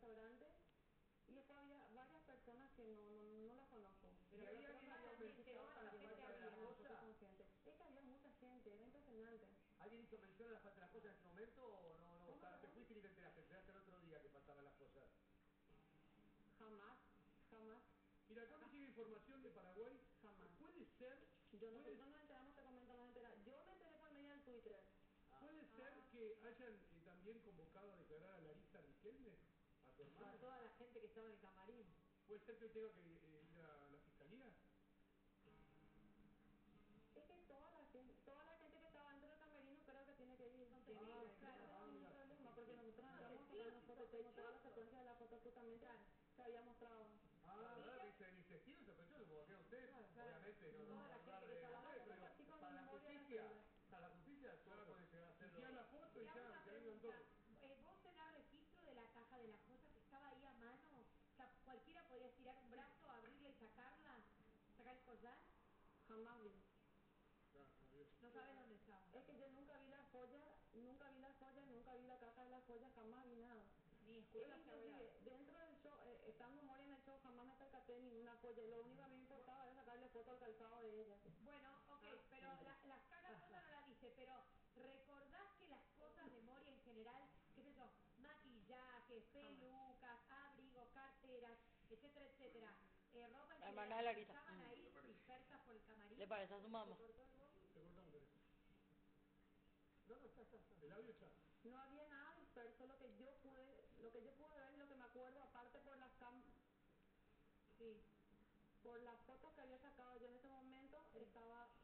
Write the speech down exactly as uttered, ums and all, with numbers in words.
restaurante y después había varias personas que no, no, no las conozco. Pero había alguien mencionó a la falta de las cosas. Es que había mucha gente, era impresionante. ¿Alguien hizo mención a la falta de las cosas en ese momento o no? no, no te fuiste y te enteraste, te enteraste el otro día que faltaban las cosas. Jamás, jamás. Mira, acá me llega información de Paraguay. Jamás. Puede ser... Yo no, puede... no nos enteramos, te comento, no nos enteramos. Yo me enteré por medio del Twitter. Ah. ¿Puede ser ah. que hayan eh, también convocado a declarar a Larisa Riquelme? ¿A tu hermana? A toda la gente que estaba en el camarín. ¿Puede ser que tenga que eh, ir a la fiscalía? Es que toda la gente, toda la gente que estaba dentro del camerino creo que tiene que ir. No tiene ah, que claro, no hay ningún problema, porque nosotros no, entramos a una foto, tengo toda la secuencia de la foto justamente se había mostrado. Ah, la verdad que dice el intestino sospechoso, porque usted, claro, claro. obviamente, no Toda nos la va a hablar gente de que estaba usted, pero con para la memoria justicia, nacional. para la justicia todo claro. puede llegar a ser... Ya la foto y, y ya, una que vengan todos. eh, ¿Vos tenés registro de la caja de las cosas que estaba ahí a mano? O sea, cualquiera podía estirar un brazo, abrirla y sacarla, sacar el collar. Jamás vi. No sabes dónde estaba. Es que yo nunca vi la joya, nunca vi la joya, nunca vi la caja de las joyas, jamás vi nada. Ni escuchas Inclusive, dentro del show, eh, estando Moria en el show, jamás me percaté de ninguna joya. Lo único que me importaba era sacarle foto al calzado de ella. Bueno, ok, ah, pero la, las cajas no la viste, pero ¿recordás que las cosas de Moria en general, qué sé yo, maquillaje, pelucas, abrigos, carteras, etcétera, etcétera, eh, ropa en general, estaban ahí dispersas por el camarín? ¿Le parece a su mamá? Te cortamos, Teresa. No, no, está, está, está. El audio está. No había nada disperso, lo que yo pude, lo que yo pude ver y lo que me acuerdo, aparte por las cam... Sí. Por las fotos que había sacado yo en ese momento, estaba